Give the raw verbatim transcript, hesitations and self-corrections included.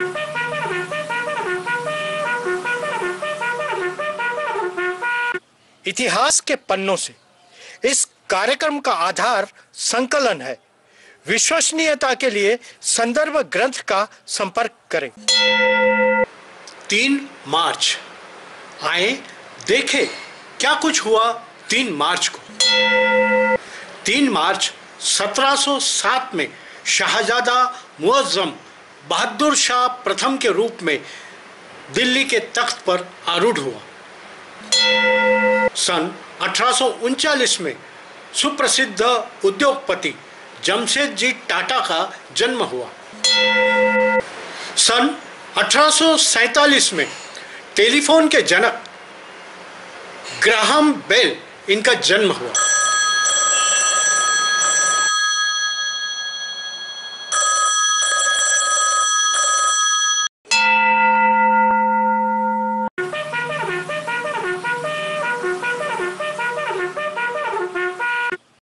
इतिहास के पन्नों से इस कार्यक्रम का आधार संकलन है। विश्वसनीयता के लिए संदर्भ ग्रंथ का संपर्क करें। तीन मार्च, आए देखें क्या कुछ हुआ तीन मार्च को। तीन मार्च सत्रह सौ सात में शाहजादा मुअज्जम बहादुर शाह प्रथम के रूप में दिल्ली के तख्त पर आरूढ़ हुआ। सन अठारह सौ उनचालीस में सुप्रसिद्ध उद्योगपति जमशेदजी टाटा का जन्म हुआ। सन अठारह सौ सैंतालीस में टेलीफोन के जनक ग्राहम बेल इनका जन्म हुआ।